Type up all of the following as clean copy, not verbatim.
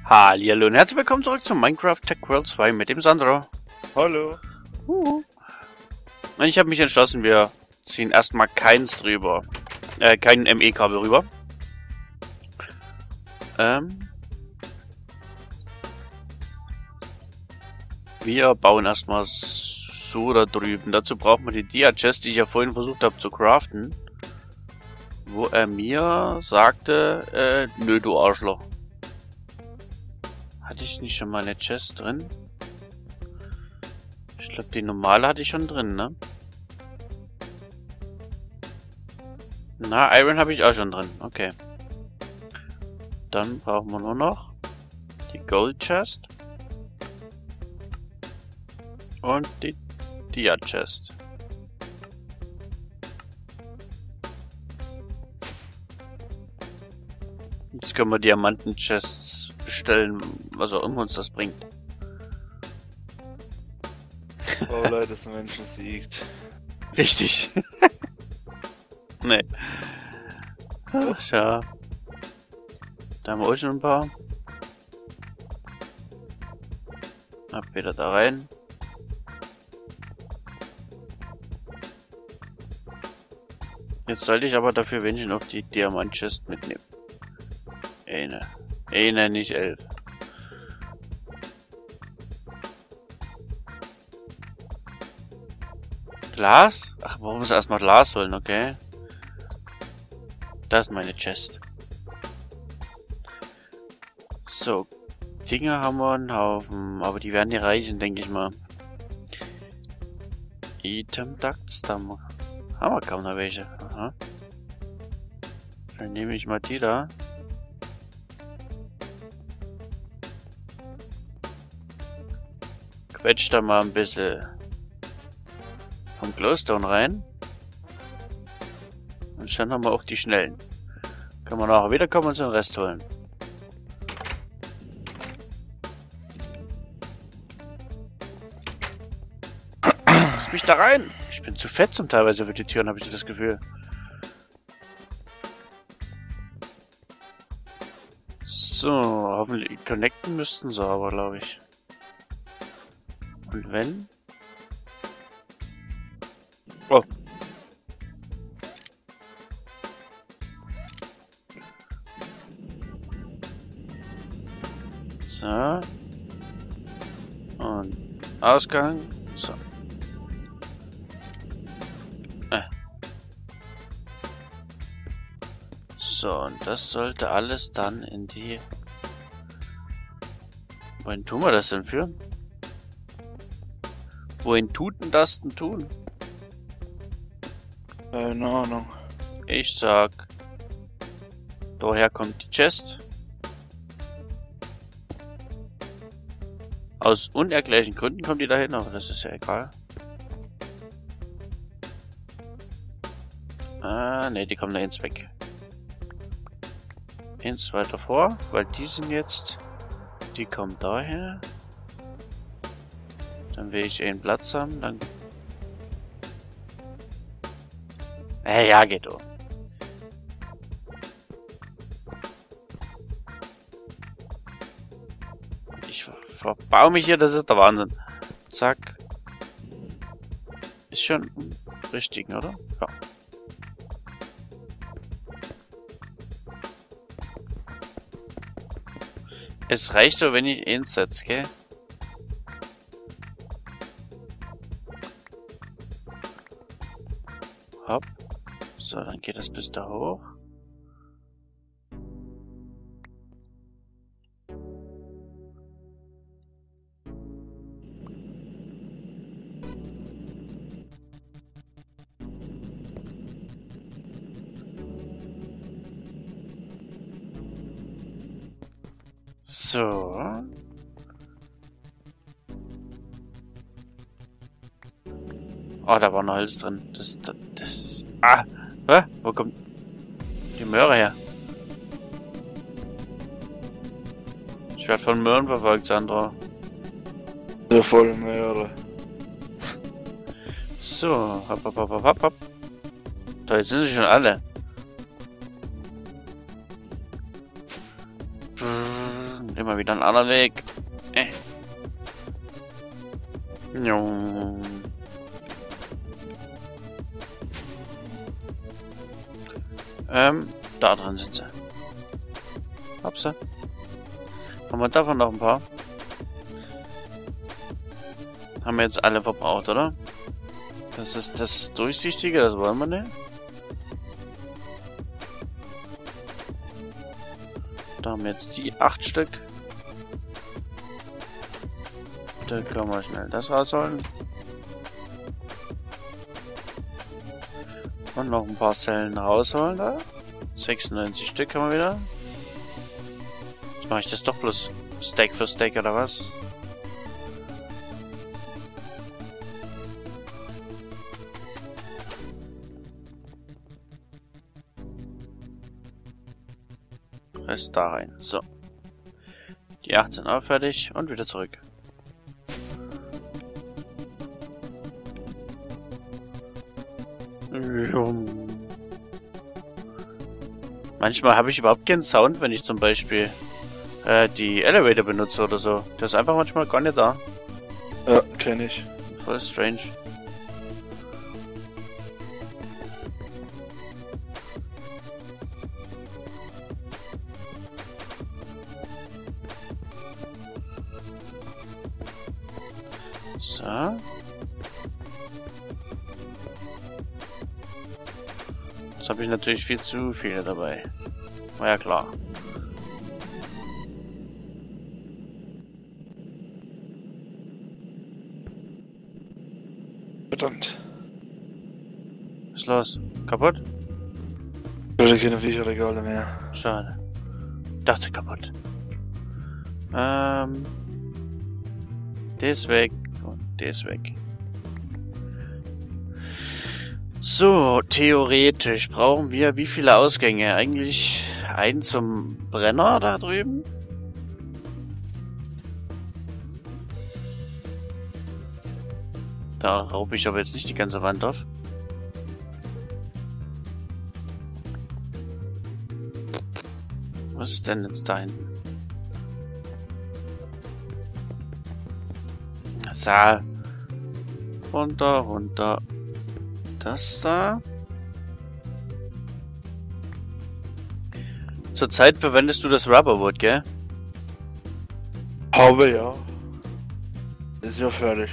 Hallihallo und herzlich willkommen zurück zu Minecraft Tech World 2 mit dem Sandro. Hallo. Und ich habe mich entschlossen, wir ziehen erstmal keins drüber. Kein ME-Kabel rüber. Wir bauen erstmal so da drüben. Dazu brauchen wir die Dia-Chest, die ich ja vorhin versucht habe zu craften. Wo er mir sagte, nö du Arschloch. Hatte ich nicht schon mal eine Chest drin? Ich glaube, die normale hatte ich schon drin, ne? Na, Iron habe ich auch schon drin. Okay. Dann brauchen wir nur noch die Gold Chest. Und die Dia Chest. Jetzt können wir Diamanten Chests bestellen, was auch immer uns das bringt. Oh Leute, das Menschen siegt. Richtig. Nee. Ach, schau. Da haben wir auch schon ein paar. Ab wieder da rein. Jetzt sollte ich aber dafür wenigstens noch die Diamant-Chest mitnehmen. Eine, nicht 11. Glas? Ach, warum muss erstmal Glas holen, okay. Das ist meine Chest. So, Dinge haben wir einen Haufen, aber die werden nicht reichen, denke ich mal. Item Ducts, da haben wir kaum noch welche. Aha. Dann nehme ich mal die da. Quetscht da mal ein bisschen vom Glowstone rein. Und schon haben wir auch die schnellen. Können wir nachher wiederkommen und uns den Rest holen. Lass mich da rein! Ich bin zu fett zum teilweise für die Türen, habe ich so das Gefühl. So, hoffentlich connecten müssten sie aber, glaube ich. Und wenn? Oh. So. Und Ausgang. So. So, und das sollte alles dann in die... Wohin tun wir das denn für? Wohin tut denn das denn tun? Keine Ahnung. Ich sag... Daher kommt die Chest. Aus unerklärlichen Gründen kommt die dahin, aber das ist ja egal. Ne, die kommen da ins weg. Eins weiter vor, weil die sind jetzt... Die kommen daher. Dann will ich einen Platz haben, dann... ja, geht doch. Ich verbau mich hier, das ist der Wahnsinn. Zack. Ist schon richtig, oder? Ja. Es reicht doch, wenn ich ihn setze, gell? Hopp. So, dann geht das bis da hoch. So. Oh, da war noch Holz drin. Das ist... Ah! Hä? Wo kommt die Möhre her? Ich werde von Möhren verfolgt, Sandro. Der voll Möhre. So. Hopp, hopp, hopp, hopp, hopp. Da, jetzt sind sie schon alle. mal wieder einen anderen Weg. Jo. Da dran sind sie. Hab's sie. Haben wir davon noch ein paar? Haben wir jetzt alle verbraucht, oder? Das ist das Durchsichtige, das wollen wir nicht. Da haben wir jetzt die 8 Stück. Da können wir schnell das rausholen. Und noch ein paar Zellen rausholen da. 96 Stück haben wir wieder. Jetzt mache ich das doch bloß Stack für Stack oder was? Rest da rein. So. Die 8 sind auch fertig und wieder zurück. Manchmal habe ich überhaupt keinen Sound, wenn ich zum Beispiel die Elevator benutze oder so. Das ist einfach manchmal gar nicht da. Ja, kenne ich. Voll strange. So. Jetzt habe ich natürlich viel zu viele dabei. War ja klar. Verdammt. Was ist los? Kaputt? Ich habe keine Viecherregale mehr. Schade. Dachte kaputt. Der ist weg. Und der ist weg. So, theoretisch brauchen wir wie viele Ausgänge? Eigentlich einen zum Brenner da drüben. Da raube ich aber jetzt nicht die ganze Wand auf. Was ist denn jetzt da hinten? So. Runter, runter. Das da. Zurzeit verwendest du das Rubberwood, gell? Habe ja. Ist ja fertig.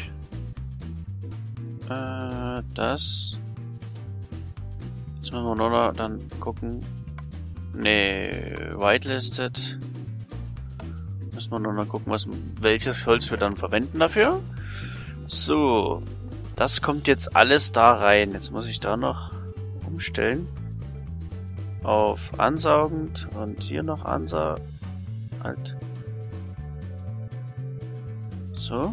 Das. Jetzt müssen wir nur noch dann gucken. Nee, whitelisted. Müssen wir nur noch gucken, welches Holz wir dann verwenden dafür. So. Das kommt jetzt alles da rein. Jetzt muss ich da noch umstellen. Auf ansaugend und hier noch ansaugend. Halt. So.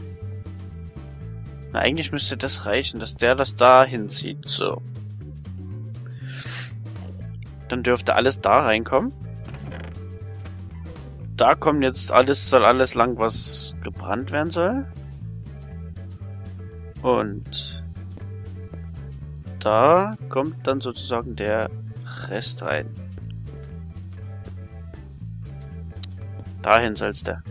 Na, eigentlich müsste das reichen, dass der das da hinzieht. So. Dann dürfte alles da reinkommen. Da kommt jetzt soll alles lang, was gebrannt werden soll. Und da kommt dann sozusagen der Rest rein. Dahin soll's der.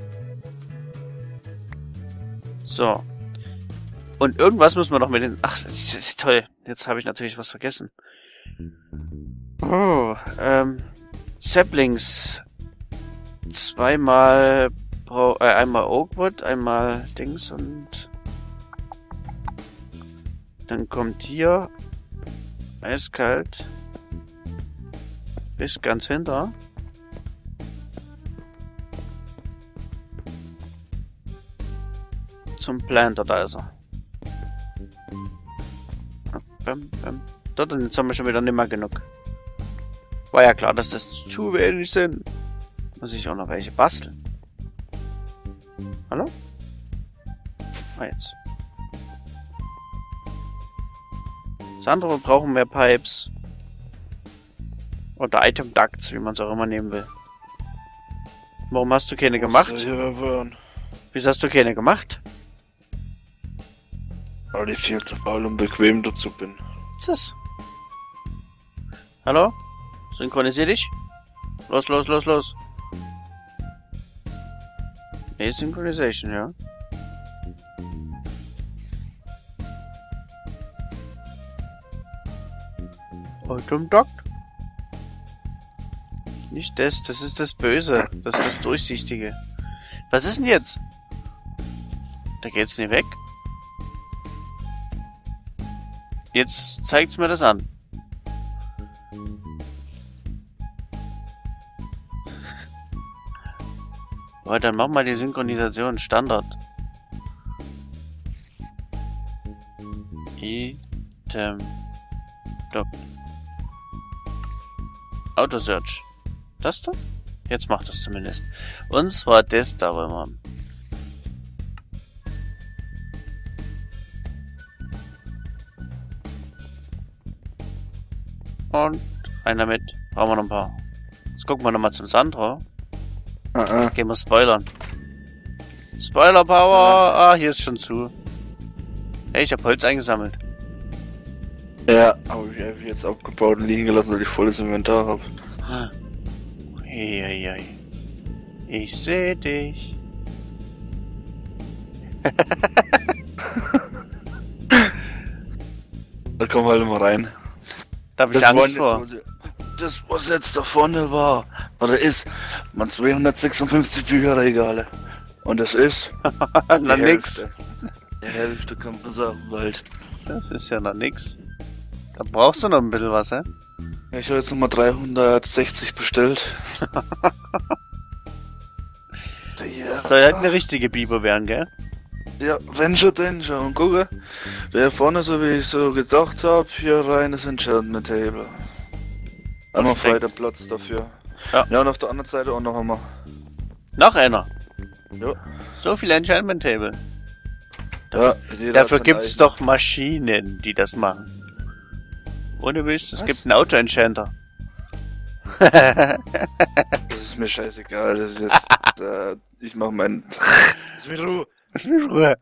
So. Und irgendwas müssen wir noch mit den... Ach, das ist toll. Jetzt habe ich natürlich was vergessen. Oh, Saplings. Einmal Oakwood, einmal Dings und... Dann kommt hier eiskalt bis ganz hinter. Zum Planter, da ist er. Dort, und jetzt haben wir schon wieder nicht mehr genug. War ja klar, dass das zu wenig sind. Muss ich auch noch welche basteln. Hallo? Ah, jetzt. Das andere, wir brauchen mehr Pipes. Oder Item Ducts, wie man es auch immer nehmen will. Warum hast du keine gemacht? Wieso hast du keine gemacht? Weil ich viel zu faul und bequem dazu bin. Was ist das? Hallo? Synchronisier dich. Los, los, los, los. Asynchronization, ja. Item Dock. Nicht das, das ist das Böse. Das ist das Durchsichtige. Was ist denn jetzt? Da geht's nicht weg. Jetzt zeigt's mir das an. Aber dann machen wir die Synchronisation Standard. Item Dock. Autosearch. Das da? Jetzt macht es zumindest. Und zwar das da wollen wir. Und einer mit. Brauchen wir noch ein paar. Jetzt gucken wir nochmal zum Sandro. Gehen wir spoilern. Spoiler Power! Ah, hier ist schon zu. Hey, ich hab Holz eingesammelt. Ja, aber ich habe jetzt abgebaut und liegen gelassen, weil ich volles Inventar habe. Hey. Ich seh dich. Da kommen wir halt immer rein. Da hab ich Angst vor. Das, was jetzt da vorne war, oder ist, man 256 Bücherregale. Und das ist Na nix. Die Hälfte kann man sagen, bald. Das ist ja noch nix. Da brauchst du noch ein bisschen was, hä? Ich habe jetzt nochmal 360 bestellt. Das soll halt eine richtige Biber werden, gell? Ja, wenn schon, denn schon. Und gucke, da vorne, so wie ich so gedacht habe, hier rein ist Enchantment Table. Einmal frei der Platz dafür. Ja. Ja, und auf der anderen Seite auch noch einmal. Noch einer. Ja. So viel Enchantment Table. Ja, Dafür gibt's doch Maschinen, die das machen. Ohne Mist, es gibt einen Auto-Enchanter. Das ist mir scheißegal, das ist jetzt, ich mach meinen... Lass mich in Ruhe. Lass mich in Ruhe.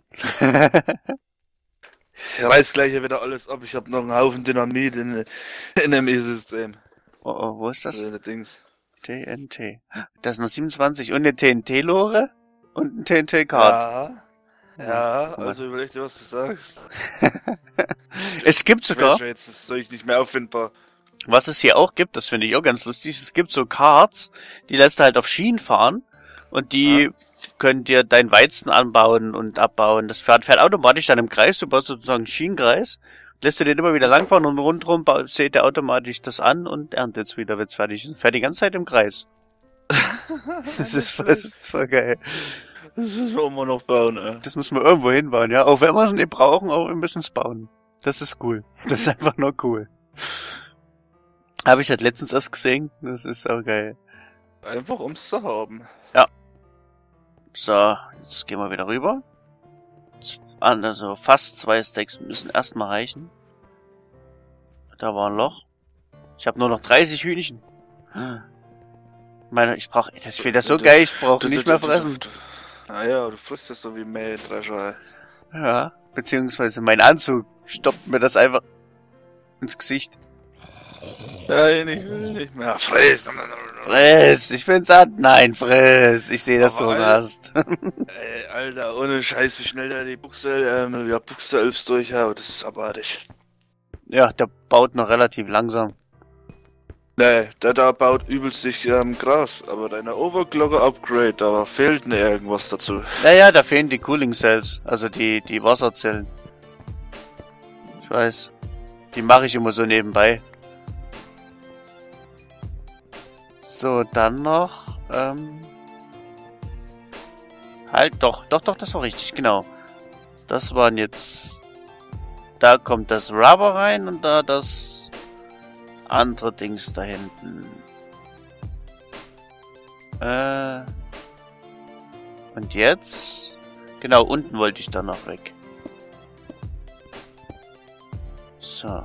Ich reiß gleich hier wieder alles ab, ich hab noch einen Haufen Dynamit in dem E-System. Oh, wo ist das? Dings. TNT. Das sind noch 27 und eine TNT-Lore und ein TNT-Card. Ja, also überleg dir, was du sagst. Es gibt sogar... Jetzt ist Zeug nicht mehr auffindbar. Was es hier auch gibt, das finde ich auch ganz lustig, es gibt so Cards, die lässt du halt auf Schienen fahren und die können dir dein Weizen anbauen und abbauen. Das fährt automatisch dann im Kreis, du baust sozusagen einen Schienenkreis, lässt du den immer wieder langfahren und rundherum zählt er automatisch das an und erntet es wieder, wenn's fertig ist. Fährt die ganze Zeit im Kreis. Das ist voll geil. Das müssen wir immer noch bauen, ey. Das müssen wir irgendwo hinbauen, ja. Auch wenn wir es nicht brauchen, auch wir müssen es bauen. Das ist cool. Das ist einfach nur cool. Habe ich halt letztens erst gesehen. Das ist auch geil. Einfach ums zu haben. Ja. So, jetzt gehen wir wieder rüber. Also fast 2 Stacks müssen erstmal reichen. Da war ein Loch. Ich habe nur noch 30 Hühnchen. Ich finde das so geil, ich brauche nicht mehr fressen. Ja, du frisst das so wie Mähdrescher. Ja, beziehungsweise mein Anzug stoppt mir das einfach ins Gesicht. Nein, ich will nicht mehr. Friss! Friss! Ich bin satt! Nein, friss! Ich sehe, dass du Hunger hast. Ey, Alter, ohne Scheiß, wie schnell der die Buchse Elfs durchhaut, das ist abartig. Ja, der baut noch relativ langsam. Nee, der da baut übelst sich Gras, aber deine Overclocker Upgrade, da fehlt mir irgendwas dazu. Naja, da fehlen die Cooling Cells, also die Wasserzellen. Ich weiß. Die mache ich immer so nebenbei. So, dann noch, halt, doch, das war richtig, genau. Das waren jetzt, da kommt das Rubber rein und da das andere Dings da hinten. Und jetzt, genau, unten wollte ich dann noch weg. So.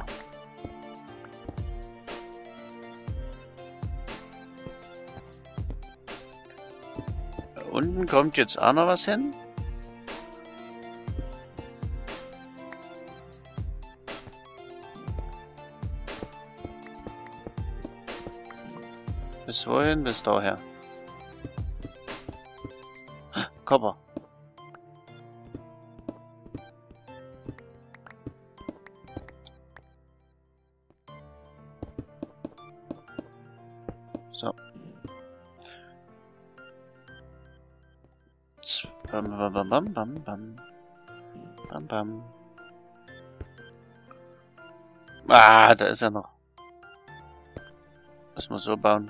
Unten kommt jetzt auch noch was hin. Bis wohin? Bis daher. Copper. So. Bam, bam, bam, bam, bam, bam. Bam, bam. Ah, da ist er noch. Lass mal so bauen.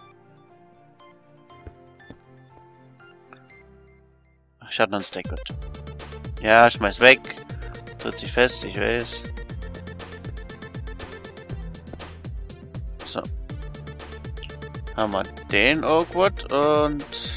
Ach, ich hatte noch ein Stack, gut. Ja, schmeiß weg. Tritt sich fest, ich weiß. So. Haben wir den Oakwood und...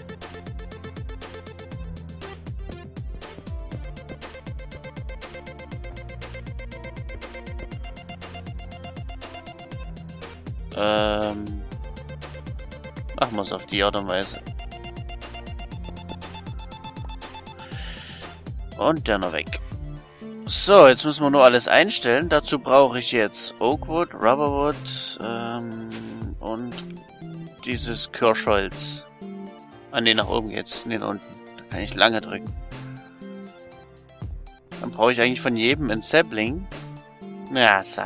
machen wir es auf die Art und Weise. Und der noch weg. So, jetzt müssen wir nur alles einstellen. Dazu brauche ich jetzt Oakwood, Rubberwood und dieses Kirschholz. Ah ne, nach oben geht's. Ne, nach unten. Da kann ich lange drücken. Dann brauche ich eigentlich von jedem ein Sapling. Ja, so.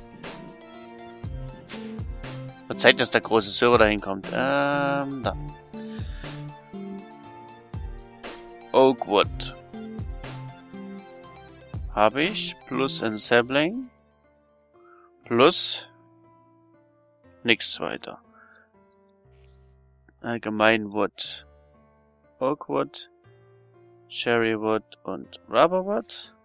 Wird Zeit, dass der große Server dahin kommt. Da. Oakwood. Habe ich. Plus ein Sapling. Plus. Nichts weiter. Allgemein Wood. Oakwood. Cherrywood und Rubberwood.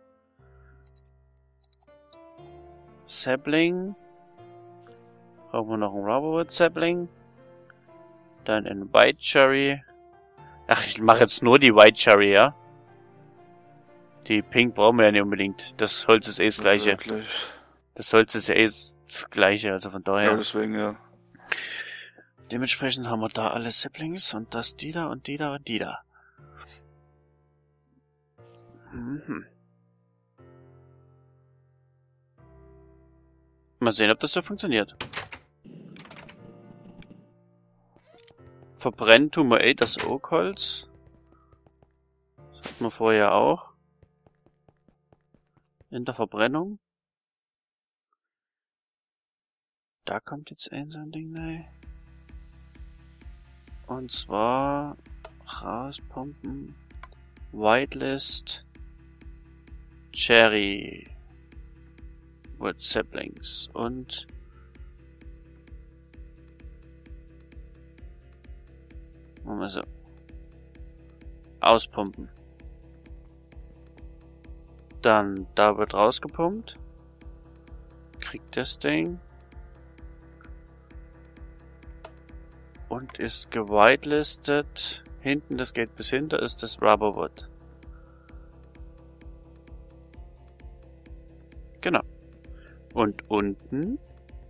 Sapling. Brauchen wir noch einen Rubberwood Sapling. Dann ein White Cherry. Ach, ich mache jetzt nur die White Cherry, ja? Die Pink brauchen wir ja nicht unbedingt. Das Holz ist eh das gleiche. Wirklich. Das Holz ist ja eh das gleiche, also von daher. Ja, deswegen, ja. Dementsprechend haben wir da alle Saplings und das, die da und die da und die da. Mhm. Mal sehen, ob das so funktioniert. Verbrennen tun wir das Oakholz. Das hatten wir vorher auch. In der Verbrennung. Da kommt jetzt so ein Ding rein. Und zwar rauspumpen. Whitelist. Cherry. Wood Saplings. Und machen wir so. Auspumpen. Dann da wird rausgepumpt. Kriegt das Ding. Und ist gewhitelistet. Hinten, das geht bis hinter, ist das Rubberwood. Genau. Und unten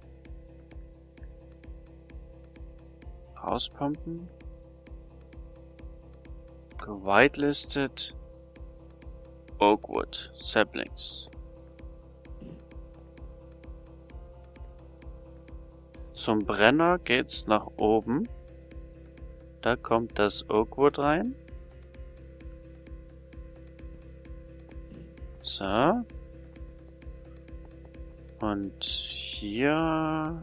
rauspumpen. Gewhitelistet. Oakwood Saplings. Zum Brenner geht's nach oben. Da kommt das Oakwood rein. So. Und hier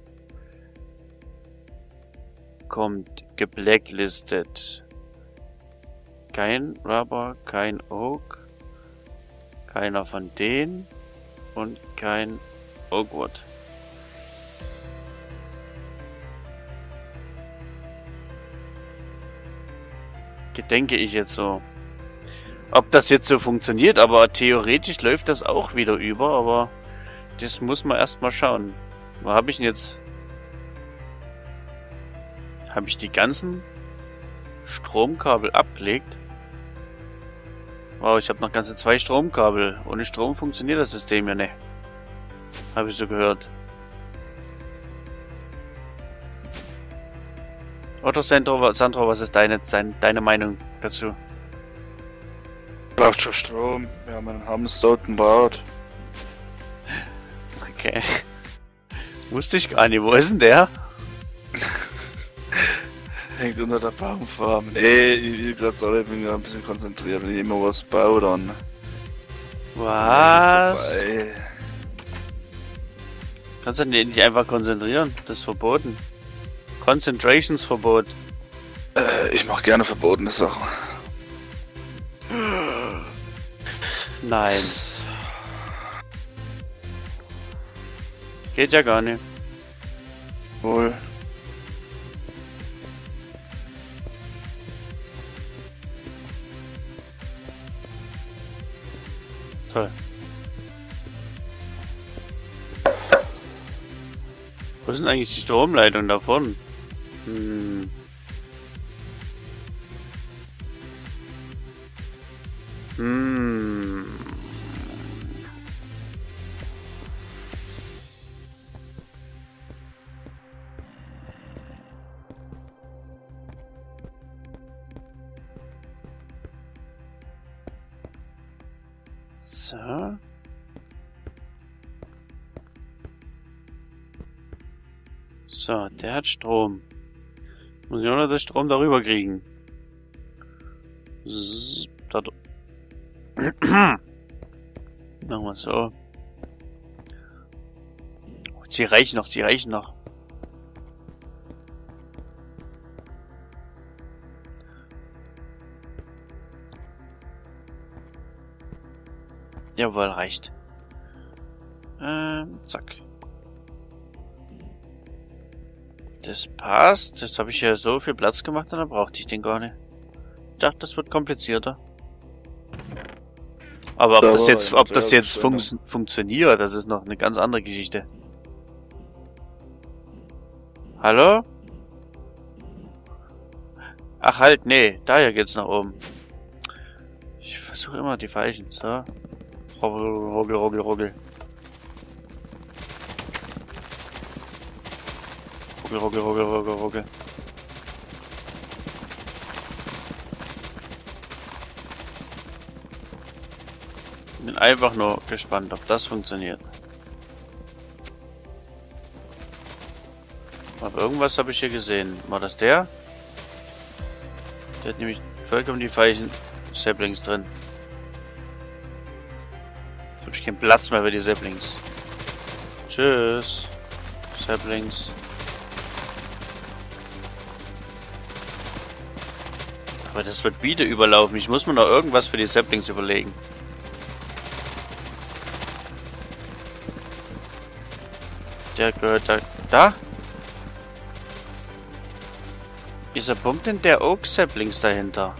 kommt geblacklistet. Kein Rubber, kein Oak. Keiner von denen. Und kein Oakwood. Denke ich jetzt so. Ob das jetzt so funktioniert, aber theoretisch läuft das auch wieder über, aber das muss man erstmal schauen. Wo habe ich denn jetzt? Habe ich die ganzen Stromkabel abgelegt? Wow, ich habe noch ganze 2 Stromkabel. Ohne Strom funktioniert das System ja nicht. Habe ich so gehört. Oder Sandro, was ist deine Meinung dazu? Braucht schon Strom. Wir haben einen Hamster und ein Bad. Okay. Wusste ich gar nicht. Wo ist denn der? Hängt unter der Baumfarm. Nee, wie gesagt, sorry, ich bin gerade ein bisschen konzentriert. Wenn ich immer was baue, dann... Was? Vorbei. Kannst du nicht einfach konzentrieren? Das ist verboten. Concentrationsverbot. Ich mache gerne verbotene Sachen. Nein. Geht ja gar nicht. Wohl. Toll. Wo sind eigentlich die Stromleitungen davon? Hm. Hm. So. So, der hat Strom. Muss ich nur noch den Strom darüber kriegen. Da machen wir so. Sie reichen noch, sie reichen noch. Jawohl, reicht. Zack. Das passt. Jetzt habe ich ja so viel Platz gemacht und dann brauchte ich den gar nicht. Ich dachte, das wird komplizierter. Aber ob das jetzt funktioniert, das ist noch eine ganz andere Geschichte. Hallo? Ach halt, nee, daher geht's nach oben. Ich versuche immer die falschen. So. Ruggel, ruggel, ruggel, ruggel. Ruggel, ruggel, ruggel, ruggel, ruggel. Bin einfach nur gespannt, ob das funktioniert. Aber irgendwas habe ich hier gesehen. War das der? Der hat nämlich vollkommen die falschen Saplings drin. Jetzt habe ich keinen Platz mehr für die Saplings. Tschüss. Saplings. Aber das wird wieder überlaufen. Ich muss mir noch irgendwas für die Saplings überlegen. Der gehört da. Wieso pumpt denn der Oak Saplings dahinter?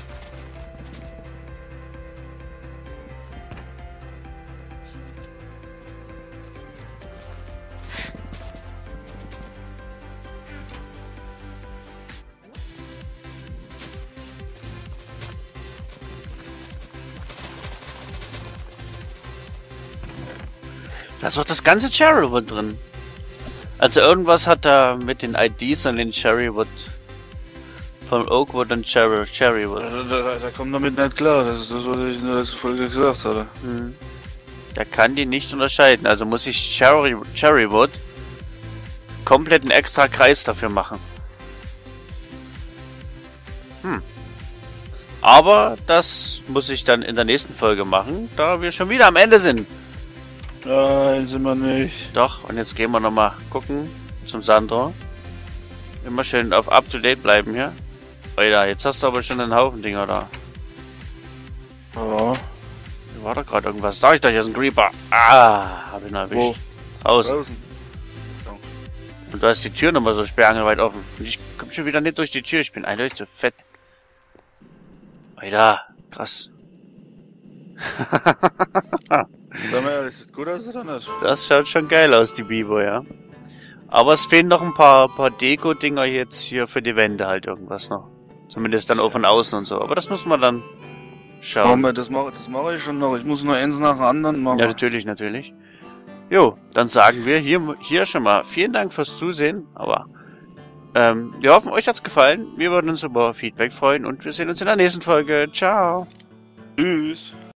Da ist doch das ganze Cherrywood drin. Also irgendwas hat da mit den IDs und den Cherrywood von Oakwood und Cherrywood. Da kommt damit nicht klar, das ist das, was ich in der letzten Folge gesagt hatte. Hm. Der kann die nicht unterscheiden, also muss ich Cherrywood komplett einen extra Kreis dafür machen. Aber das muss ich dann in der nächsten Folge machen, da wir schon wieder am Ende sind. Nein, sind wir nicht. Doch, und jetzt gehen wir nochmal gucken zum Sandro. Immer schön auf Up-to-Date bleiben hier. Alter, jetzt hast du aber schon einen Haufen Dinger da. Ja. Hier war doch gerade irgendwas. Da ich dachte, hier ist ein Creeper. Ah, hab ich ihn erwischt. Wo? Draußen. Und da ist die Tür nochmal so sperrangelweit offen. Und ich komm schon wieder nicht durch die Tür. Ich bin eindeutig zu fett. Alter, krass. Sag mal ehrlich, sieht gut aus oder nicht? Das schaut schon geil aus, die Bibo, ja. Aber es fehlen noch ein paar Deko-Dinger jetzt hier für die Wände halt irgendwas noch. Zumindest dann auch von außen und so. Aber das muss man dann schauen. Das mach ich schon noch. Ich muss nur eins nach dem anderen machen. Ja, natürlich, natürlich. Jo, dann sagen wir hier schon mal vielen Dank fürs Zusehen. Aber wir hoffen, euch hat's gefallen. Wir würden uns über Feedback freuen und wir sehen uns in der nächsten Folge. Ciao. Tschüss.